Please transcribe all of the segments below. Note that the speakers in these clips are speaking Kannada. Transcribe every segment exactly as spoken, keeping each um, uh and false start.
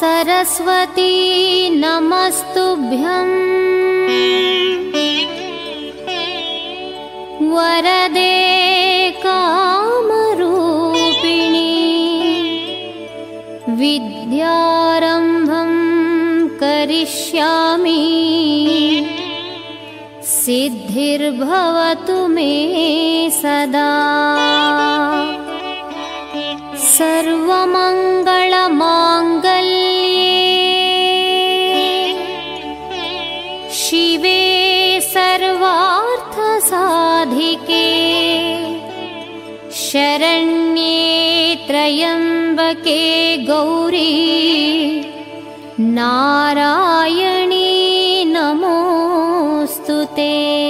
सरस्वती नमस्तुभ्यं वरदे कामरूपिणी विद्यारम्भं करिष्यामि सिद्धिर्भवतु मे सदा। सर्वमङ्गलमाङ्गल्ये शिवे सर्वार्थसाधिके शरण्ये त्र्यम्बके गौरी नारायणी नमोस्तुते।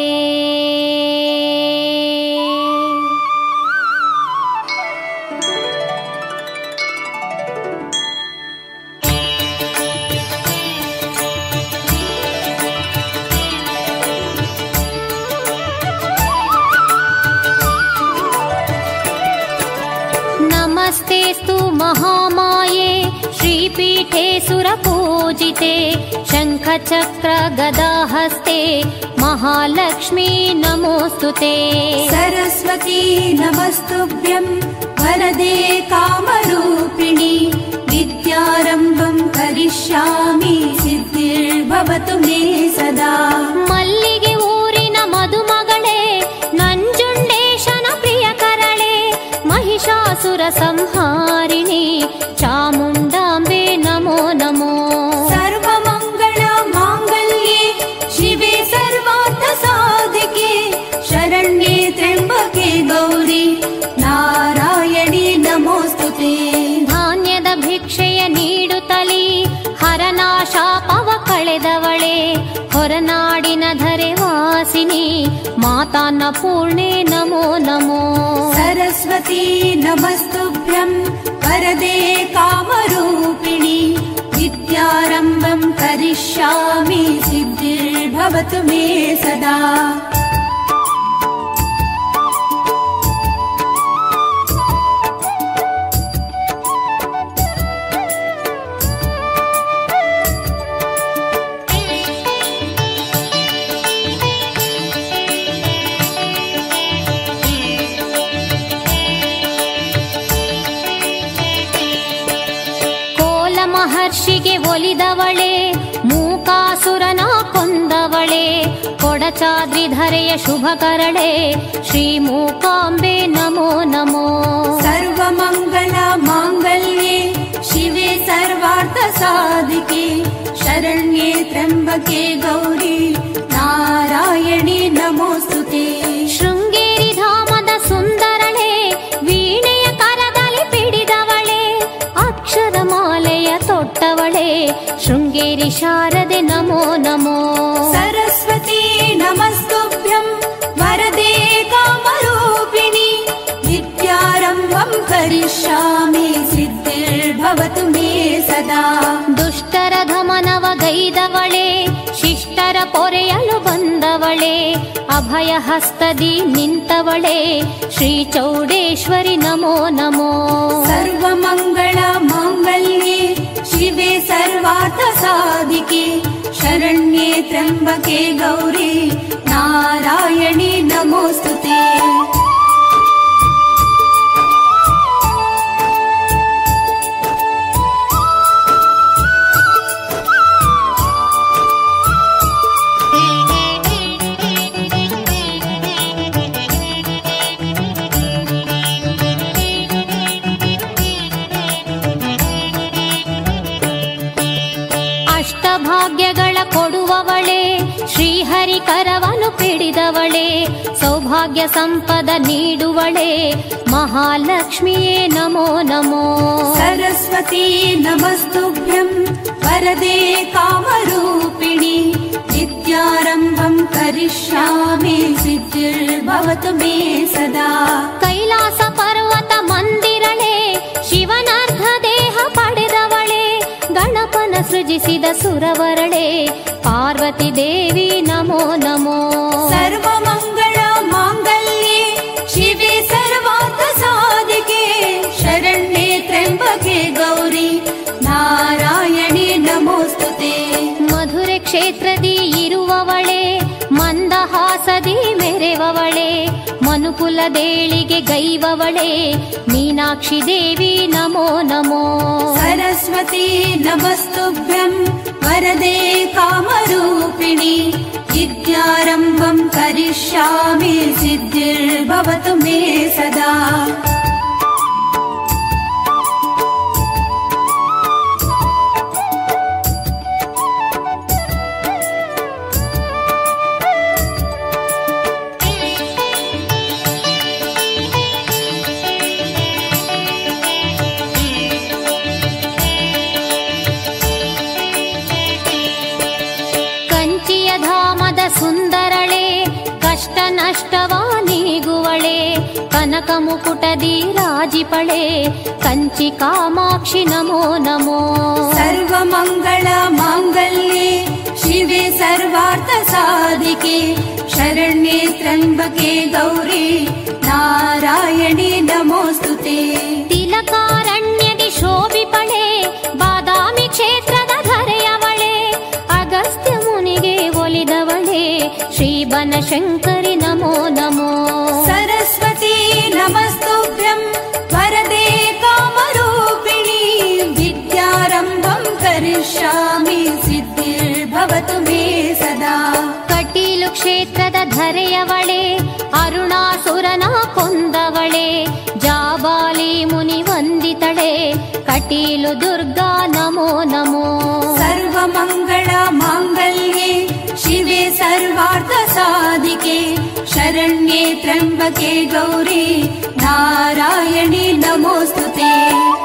नमस्तेस्तु महामाये श्रीपीठे सुरपूजिते शङ्खचक्र गदाहस्ते महालक्ष्मी नमोस्तुते। सरस्वती नमस्तुभ्यं वरदे कामरूपिणी विद्यारम्भं करिष्यामि सिद्धिर्भवतु मे सदा। मल्लिगे ऊरिन मधुमगळे नंजुंडेशन प्रियकरळे महिषासुर संहारिणी चामुण्डाम्बे नमो नमो। सर्वमङ्गल माङ्गल्ये शिवे सर्वार्थसाधिके शरण्ये त्र्यम्बके गौरी नारायणी नमोस्तुते। धान्यद भिक्षೆಯ ನೀಡುತ್ತಲಿ ಹರನಾಶಾಪವ ಕಳೆದವಳೆ ಹೊರನಾಡಿನ ಧರೆ ವಾಸಿನಿ ಮಾತಾನ್ನಪೂರ್ಣೆ ನಮೋ ನಮೋ। सरस्वती नमस्तुभ्यं वरदे कामरूपिणी विद्यारम्भं करिष्यामि सिद्धिर्भवतु मे सदा। ಮಹರ್ಷಿಗೆ ಒಲಿದವಳೆ ಮೂಕಾಸುರನ ಕೊಂದವಳೆ ಕೊಡಚಾದ್ರಿಧರೆಯ ಶುಭಕರಳೆ ಶ್ರೀ ಮೂಕಾಂಬೆ ನಮೋ ನಮೋ। ಸರ್ವಮಂಗಲ ಮಾಂಗಲ್ಯೆ ಶಿವೆ ಸರ್ವಾರ್ಥ ಸಾಧಿಕೆ ಶರಣ್ಯೆ ತ್ರ್ಯಂಬಕೆ ಗೌರಿ ನಾರಾಯಣಿ ನಮೋಸ್ತುತೆ। ಶೃಂಗೇರಿ ಧಾಮದ ಸುಂದರಳೆ ವೀಣೆಯ ಕರದಲ್ಲಿ ಪಿಡಿದವಳೆ ಅಕ್ಷರ ಮಾಲೆಯ ತೊಟ್ಟವಳೆ ಶೃಂಗೇರಿ ಶಾರದೆ ನಮೋ ನಮೋ। सरस्वती नमस्तुभ्यं वरदे कामरूपिणी विद्यारम्भं करिष्यामि सिद्धिर्भवतु मे सदा। ದುಷ್ಟರ ಧಮನವ ಗೈದವಳೆ ಶಿಷ್ಟರ ಪೊರೆಯಲು ಬಂದವಳೆ ಅಭಯ ಹಸ್ತದಿ ನಿಂತವಳೆ ಶ್ರೀ ಚೌಡೇಶ್ವರಿ ನಮೋ ನಮೋ। ಸರ್ವಮಂಗಳ ಮಾಂಗಲ್ಯೆ ಶಿವೆ ಸರ್ವಾರ್ಥ ಸಾಧಿಕೆ ಶರಣ್ಯೆ ತ್ರ್ಯಂಬಕೆ ಗೌರಿ ನಾರಾಯಣಿ ನಮೋಸ್ತುತೆ। ಅಷ್ಟಭಾಗ್ಯಗಳ ಕೊಡುವವಳೆ ಶ್ರೀಹರಿ ಕರವನು ಪಿಡಿದವಳೆ ಸೌಭಾಗ್ಯ ಸಂಪದ ನೀಡುವಳೆ ಮಹಾಲಕ್ಷ್ಮಿಯೇ ನಮೋ ನಮೋ। सरस्वती नमस्तुभ्यं वरदे कामरूपिणी विद्यारम्भं करिष्यामि सिद्धिर्भवतु मे सदा। ಕೈಲಾಸ ಪರ್ವತ ಮಂದಿರಳೆ ಶಿವನರ್ಧ ದೇಹ ಪಡೆದವಳೆ ಗಣಪನ ಸೃಜಿಸಿದ ಸುರವರಳೆ ಪಾರ್ವತಿ ದೇವಿ ನಮೋ ನಮೋ। ಸರ್ವಮಂಗಳ ಮಾಂಗಲ್ಯೆ ಶಿವೆ ಸರ್ವಾರ್ಥ ಸಾಧಿಕೆ ಶರಣ್ಯೆ ತ್ರ್ಯಂಬಕೆ ಗೌರಿ ನಾರಾಯಣಿ ಕ್ಷೇತ್ರದಿ ಇರುವವಳೆ, ಮಂದಹಾಸದಿ ಮೆರೆವವಳೆ, ಮನುಕುಲದೇಳಿಗೆ ಗೈವವಳೆ, ಮೀನಾಕ್ಷಿ ದೇವಿ ನಮೋ ನಮೋ. ಸರಸ್ವತಿ ನಮಸ್ತುಭ್ಯಂ ವರದೆ ಕಾಮರೂಪಿಣಿ, ವಿದ್ಯಾರಂಭಂ ಕರಿಷ್ಯಾಮಿ ಸಿದ್ಧಿರ್ಭವತು ಮೇ ಸದಾ. ಸುಂದರಳೆ ಕಷ್ಟ ನಷ್ಟವ ನೀಗುವಳೆ, ಕನಕ ಮುಕುಟದಿ ರಾಜಿಪಳೆ, ಕಂಚಿ ಕಾಮಾಕ್ಷಿ ನಮೋ ನಮೋ. ಸರ್ವಮಂಗಳ ಮಾಂಗಲ್ಯೆ ಶಿವೆ ಸರ್ವಾರ್ಥ ಸಾಧಿಕೆ, ಶರಣ್ಯೆ ತ್ರ್ಯಂಬಕೆ ಗೌರಿ ನಾರಾಯಣಿ ನಮೋಸ್ತುತೆ. ತಿಲಕಾರಣ್ಯದಿ ಶೋಭಿಪಳೆ, ಬಾದಾಮಿ ಕ್ಷೇತ್ರದ ಧರೆಯವಳೆ, ಅಗಸ್ತ್ಯ ಮುನಿಗೆ ಒಲಿದವಳೆ, ಶ್ರೀ ಬನಶಂಕರಿ ನಮೋ ನಮೋ. ಸರಸ್ವತಿ ನಮಸ್ತುಭ್ಯಂ ವರದೆ ಕಾಮರೂಪಿಣಿ, ವಿದ್ಯಾರಂಭಂ ಕರಿಷ್ಯಾಮಿ ಸಿದ್ಧಿರ್ಭವತು ಮೇ ಸದಾ. ಕಟೀಲು ಕ್ಷೇತ್ರದ ಧರೆಯವಳೆ, ಅರುಣಾಸುರನ ಕೊಂದವಳೆ, ಜಾಬಾಲಿ ಮುನಿ ವಂದಿತಳೆ, ಕಟೀಲು ದುರ್ಗಾ ನಮೋ ನಮೋ. ಸರ್ವಮಂಗಳ ಮಾಂಗಲ್ಯೆ ಶಿವೆ ಸರ್ವಾರ್ಥ ಸಾಧಿಕೆ, ಶರಣ್ಯೆ ತ್ರ್ಯಂಬಕೆ ಗೌರಿ ನಾರಾಯಣಿ ನಮೋಸ್ತುತೆ.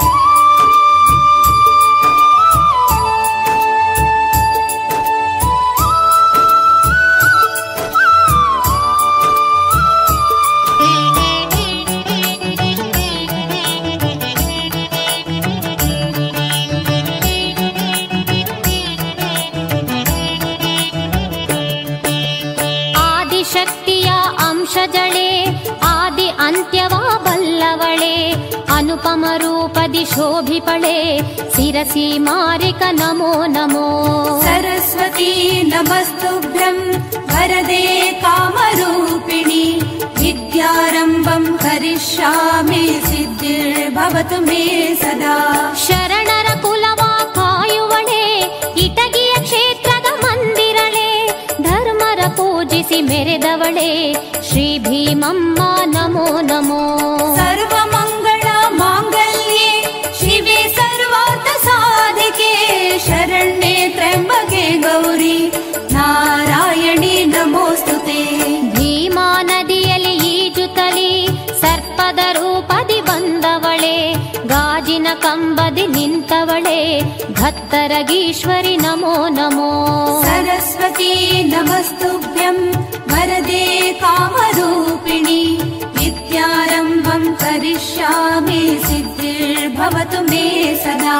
ಶಕ್ತಿಯ ಅಂಶಜಳೆ, ಆದಿ ಅಂತ್ಯವ ಬಲ್ಲವಳೆ, ಅನುಪಮ ರೂಪದಿ ಶೋಭಿಪಳೆ, ಶಿರಸಿ ಮಾರಿಕ ನಮೋ ನಮೋ. ಸರಸ್ವತಿ ನಮಸ್ತುಭ್ಯಂ ವರದೆ ಕಾಮರೂಪಿಣಿ, ವಿದ್ಯಾರಂಭಂ ಕರಿಷ್ಯಾಮಿ ಸಿದ್ಧಿರ್ಭವತು ಮೇ ಸದಾ. ಶರಣರ ಕುಲವ ಕಾಯುವಳೆ, ಇಟಗಿಯ ಕ್ಷೇತ್ರದ ಮಂದಿರಳೆ, ಧರ್ಮರ ಪೂಜಿಸಿ ಮೆರೆದವಳೆ, ಶ್ರೀ ಭೀಮಮ್ಮ ನಮೋ ನಮೋ. ಸರ್ವಮಂಗಳ ಮಾಂಗಲ್ಯೆ ಶಿವೆ ಸರ್ವಾರ್ಥ ಸಾಧಿಕೆ, ಶರಣ್ಯೆ ತ್ರ್ಯಂಬಕೆ ಗೌರಿ ನಾರಾಯಣಿ ನಮೋಸ್ತುತೆ. ಭೀಮಾ ನದಿಯಲ್ಲಿ ಈಜುತ್ತಲಿ ಸರ್ಪದ ರೂಪದಿ ಬಂದವಳೆ, ಗಾಜಿನ ಕಂಬದಿ ನಿಂತವಳೆ, ಭತ್ತರಗೀಶ್ವರಿ ನಮೋ ನಮೋ. ಸರಸ್ವತಿ ನಮಸ್ತುಭ್ಯಂ ವರದೆ ಕಾಮರೂಪಿಣಿ, ವಿದ್ಯಾರಂಭಂ ಕರಿಷ್ಯಾಮಿ ಸಿದ್ಧಿರ್ಭವತು ಮೇ ಸದಾ.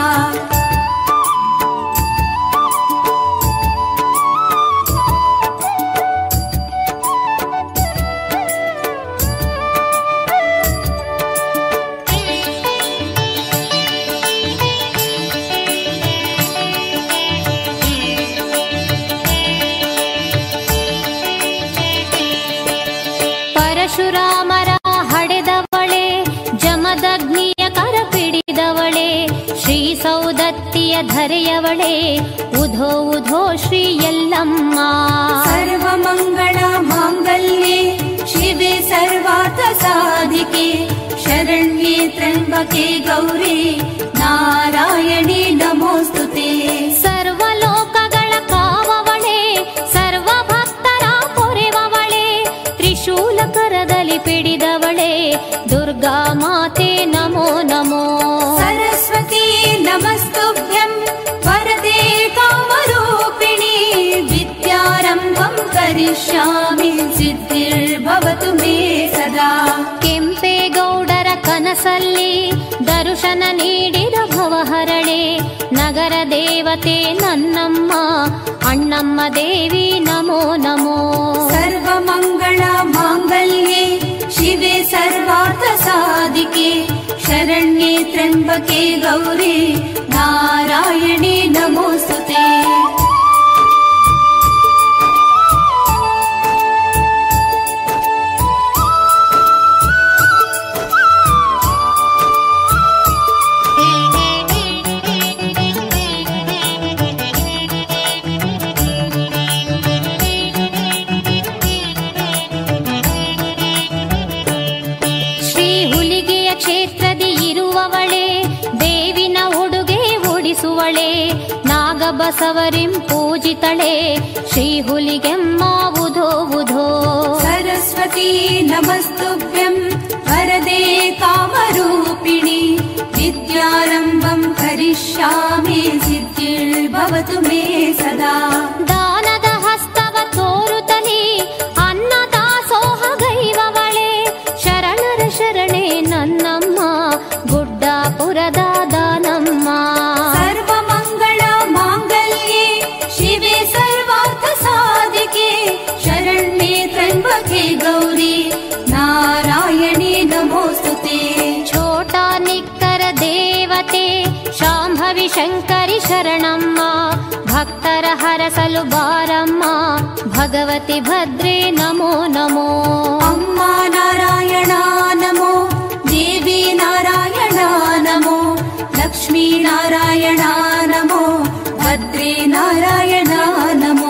ಪರಶುರಾಮರ ಹಡೆದವಳೆ, ಜಮದಗ್ನಿಯ ಕರ ಪಿಡಿದವಳೆ, ಶ್ರೀ ಸೌದತ್ತಿಯ ಧರೆಯವಳೆ, ಉಧೋ ಉಧೋ ಶ್ರೀ ಯಲ್ಲಮ್ಮ. ಸರ್ವಮಂಗಳ ಮಾಂಗಲ್ಯೆ ಶಿವೆ ಸರ್ವಾರ್ಥ ಸಾಧಿಕೆ, ಶರಣ್ಯೆ ತ್ರ್ಯಂಬಕೆ ಗೌರಿ ನಾರಾಯಣಿ ನಮೋಸ್ತುತೆ. ಸರ್ವಲೋಕಗಳ ಕಾವವಳೆ, ಸರ್ವ ಭಕ್ತರ ಪೊರೆವವಳೆ, ತ್ರಿಶೂಲ ಕರದಲ್ಲಿ ಪಿಡಿದವಳೆ, ದುರ್ಗಾ ಮಾತೆ ನಮೋ ನಮೋ. ಸರಸ್ವತಿ ನಮಸ್ತುಭ್ಯಂ ವರದೆ ಕಾಮರೂಪಿಣಿ, ವಿದ್ಯಾರಂಭಂ ಕರಿಷ್ಯಾಮಿ ಸಿದ್ಧಿರ್ಭವತು ಮೇ ಸದಾ. ಕೆಂಪೇಗೌಡರ ಕನಸಲ್ಲಿ ದರ್ಶನ ನೀಡಿದ ಭವಹರಳೆ, ನಗರ ದೇವತೆ ನನ್ನಮ್ಮ ಅಣ್ಣಮ್ಮ ದೇವಿ ನಮೋ ನಮೋ. ಸರ್ವಮಂಗಳ ಮಾಂಗಲ್ಯೆ ಶಿವೆ ಸರ್ವಾರ್ಥ ಸಾಧಿಕೆ, ಶರಣ್ಯೆ ತ್ರ್ಯಂಬಕೆ ಗೌರಿ ನಾರಾಯಣಿ ನಮೋಸ್ತುತೆ. ನಾಗಬಸವರಿಂ ಪೂಜಿತಳೆ ಶ್ರೀ ಹುಲಿಗೆಮ್ಮಾವುಧೋ ವುಧೋ. ಸರಸ್ವತಿ ನಮಸ್ತುಭ್ಯಂ ವರದೆ ಕಾಮರೂಪಿಣಿ ವಿದ್ಯಾರಂಭಂ ಕರಿಷ್ಯಾಮಿ ಸಿದ್ಧಿರ್ಭವತು ಮೇ ಸದಾ. ದಾನದ ಹಸ್ತವ ತೋರುತ್ತಲೇ ಅನ್ನದಾಸೋಹಗೈವವಳೆ ಶರಣರ ಶರಣೆ ನನ್ನಮ್ಮ ಗುಡ್ಡಾಪುರದ ದಾನಮ್ಮ. ಸರ್ವಮಂಗಳ ಮಾಂಗಲ್ಯೆ ಶಿವೆ ಸರ್ವಾರ್ಥ ಸಾಧಿಕೆ ಶರಣ್ಯೆ ತ್ರ್ಯಂಬಕೆ ಗೌರಿ ನಾರಾಯಣಿ ನಮೋಸ್ತುತೆ. ಛೋಟಾ ನಿಕ್ಕರ ದೇವತೆ ಶಾಂಭವಿ ಶಂಕರಿ ಶರಣಮ್ಮ ಭಕ್ತರ ಹರಸಲು ಬಾರಮ್ಮ ಭಗವತಿ ಭದ್ರೇ ನಮೋ ನಮೋ. ಅಮ್ಮ ನಾರಾಯಣ ನಮೋ, ದೇವಿ ನಾರಾಯಣ ನಮೋ, ಲಕ್ಷ್ಮೀ ನಾರಾಯಣ ನಮೋ, ಭದ್ರೇ ನಾರಾಯಣ ನಮೋ.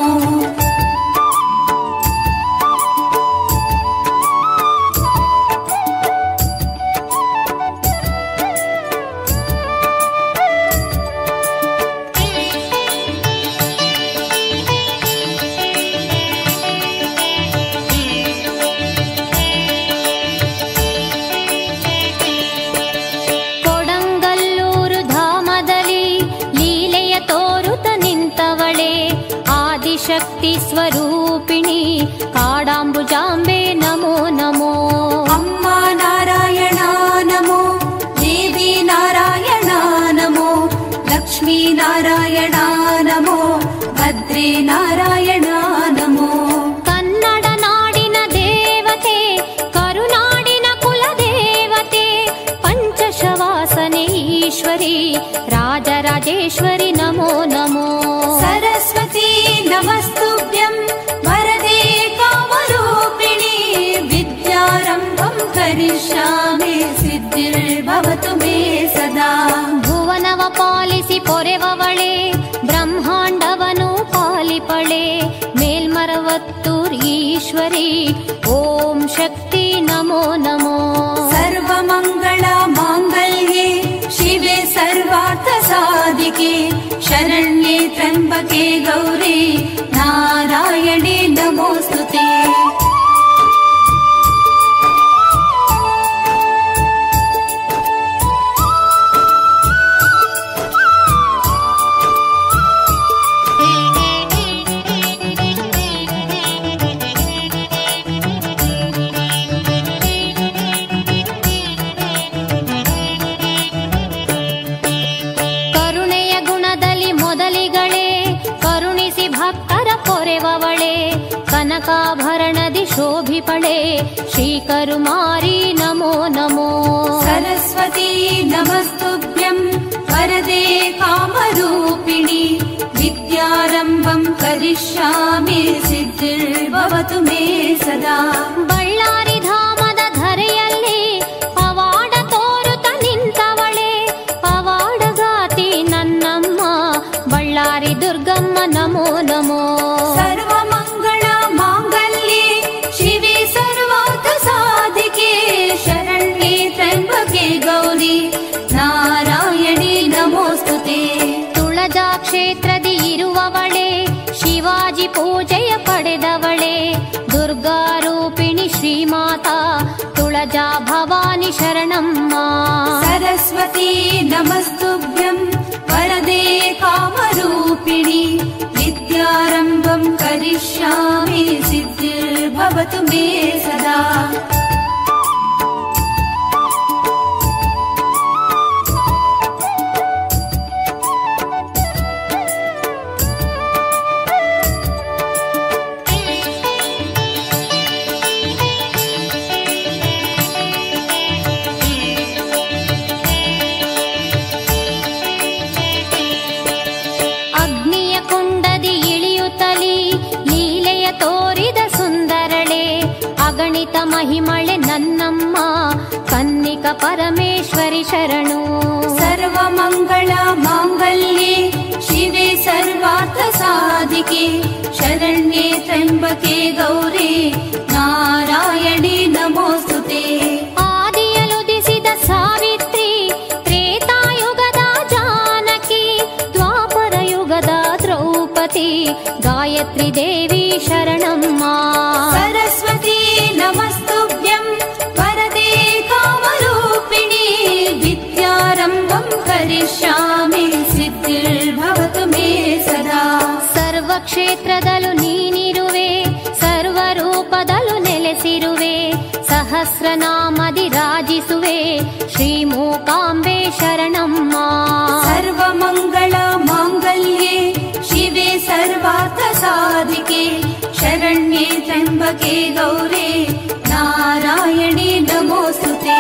ಶಕ್ತಿ ಸ್ವರೂಪಿಣಿ ಕಾಡಾಂಬುಜಾಂಬೆ ನಮೋ ನಮೋ. ಅಮ್ಮ ನಾರಾಯಣ ನಮೋ, ದೇವಿ ನಾರಾಯಣ ನಮೋ, ಲಕ್ಷ್ಮೀ ನಾರಾಯಣ ನಮೋ, ಭದ್ರೇ ನಾರಾಯಣ ನಮೋ. ಕನ್ನಡ ನಾಡಿನ ದೇವತೆ ಕರುನಾಡಿನ ಕುಲದೇವತೆ ಪಂಚಶವಾಸನೆ ಈಶ್ವರಿ ರಾಜರಾಜೇಶ್ವರಿ ನಮೋ ನಮೋ. ಸರಸ್ವತಿ ನಮಸ್ತುಭ್ಯಂ ವರದೆ ಕಾಮರೂಪಿಣಿ ವಿದ್ಯಾರಂಭಂ ಕರಿಷ್ಯಾಮಿ ಸಿದ್ಧಿರ್ಭವತು ಮೇ ಸದಾ. ಭುವನವ ಪಾಲಿಸಿ ಪೊರೆವವಳೆ ಬ್ರಹ್ಮಾಂಡವನು ಪಾಲಿಪಳೆ ಮೇಲ್ಮರವತ್ತೂರ್ ಈಶ್ವರಿ ಓಂ ಶಕ್ತಿ ನಮೋ ನಮೋ. ಸರ್ವಮಂಗಳ ಮಾಂಗಲ್ಯೆ ಶಿವೆ ಸರ್ವಾರ್ಥ ಸಾಧಿಕೆ ಶರಣ್ಯೆ ತ್ರ್ಯಂಬಕೆ ಗೌರಿ ನಾರಾಯಣಿ ನಮೋಸ್ತುತೆ. ಕನಕಾಭರಣದಿ ಶೋಭಿಪಳೆ ಶ್ರೀಕರುಮಾರಿ ನಮೋ ನಮೋ. ಸರಸ್ವತಿ ನಮಸ್ತುಭ್ಯಂ ವರದೆ ಕಾಮರೂಪಿಣಿ ವಿದ್ಯಾರಂಭಂ ಕರಿಷ್ಯಾಮಿ ಸಿದ್ಧಿರ್ಭವತು ಮೇ ಸದಾ. ಬಳ್ಳಾರಿ ಧಾಮದ ಧರೆಯಲ್ಲಿ ಪವಾಡ ತೋರುತ್ತ ನಿಂತವಳೆ ಪವಾಡಗಾತಿ ನನ್ನಮ್ಮ ಬಳ್ಳಾರಿ ದುರ್ಗಮ್ಮ ನಮೋ ನಮೋ. ಸರ್ವಮಂಗಳ ಮಾಂಗಲ್ಯೆ ಶಿವೆ ಸರ್ವಾರ್ಥ ಸಾಧಿಕೆ ಶರಣ್ಯೆ ತ್ರ್ಯಂಬಕೆ ಗೌರಿ ನಾರಾಯಣಿ ನಮೋಸ್ತುತೆ. ತುಳಜಾ ಕ್ಷೇತ್ರದಿ ಇರುವವಳೆ ಶಿವಾಜಿ ಪೂಜೆಯ ಪಡೆದವಳೆ ದುರ್ಗಾರೂಪಿಣಿ ಶ್ರೀಮಾತಾ ತುಳಜಾ ಭವಾನಿ ಶರಣಮ್ಮ. ಸರಸ್ವತಿ ನಮಸ್ತುಭ್ಯಂ ವರದೆ ಕಾಮರೂಪಿಣಿ ವಿದ್ಯಾರಂಭಂ ಕರಿಷ್ಯಾಮಿ ಸಿದ್ಧಿರ್ಭವತು ಮೇ ಸದಾ. ಅಗ್ನಿಯ ಕುಂಡದಿ ಇಳಿಯುತ್ತಲೀ ಲೀಲೆಯ ತೋರಿದ ಸುಂದರಳೆ ಅಗಣಿತ ಮಹಿಮಳೆ ನನ್ನಮ್ಮ ಕನ್ನಿಕ ಪರಮೇಶ್ವರಿ ಶರಣು. ಸರ್ವಮಂಗಳ ಮಾಂಗಲ್ಯೆ ಶಿವೆ ಸರ್ವಾರ್ಥ ಸಾಧಿಕೆ ಶರಣ್ಯೆ ತ್ರ್ಯಂಬಕೆ ಗೌರಿ ನಾರಾಯಣಿ ನಮೋಸ್ತುತೆ. ಆದಿಯಲುದಿಸಿದ ಸಾವಿತ್ರಿ ತ್ರೇತಾಯುಗದ ಜಾನಕಿ ದ್ವಾಪರ ಯುಗದ गायत्री देवी शरणम्म सरस्वती नमस्तुभ्यं वरदे कामरूपिणी विद्यारम्भं करिष्यामि सिद्धिर्भवतु मे सदा सर्वक्षेत्रदलु नीनिरुवे सर्वरूपदलु नेलेसिरुवे सहस्रनामदि राजिसुवे श्री मूकांबे शरणम्म सर्वमंगल मांगल्ये शिवे सर्वार्थ साधिके शरण्ये त्र्यंबके गौरे नारायणे नमोस्तुते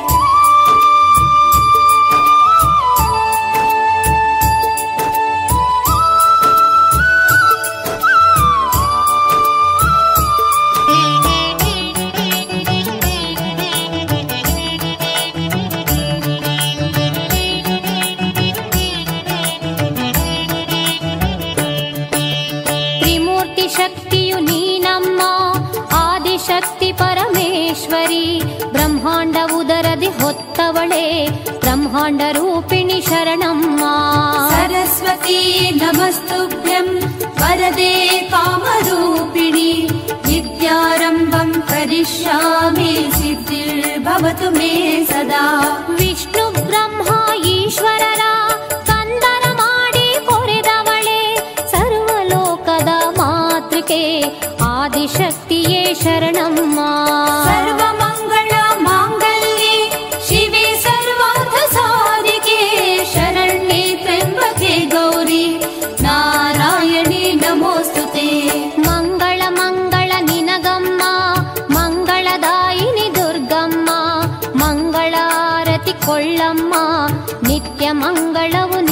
शक्तियु नीनम्म आदिशक्ति परमेश्वरी ब्रह्मांड उदरदि होत्तवळे ब्रह्मांड रूपिणी शरणम्म सरस्वती नमस्तुभ्यं वरदे कामरूपिणी विद्यारम्भं करिष्यामि सिद्धिर्भवतु मे सदा विष्णु ब्रह्मा ईश्वरर कंदर माडि कोरेदवळे सर्वलोकद मातृके आदिशक्तिये शरणम्म सर्वमंगल मांगल्ये शिवे सर्वार्थ साधिके शरण्ये त्र्यंबके गौरी नारायणे नमोस्तुते मंगल मंगल निनगम्म मंगलदायिनि दुर्गम्म मंगलारति ಕೊಳ್ಳಮ್ಮ ನಿತ್ಯ ಮಂಗಳವು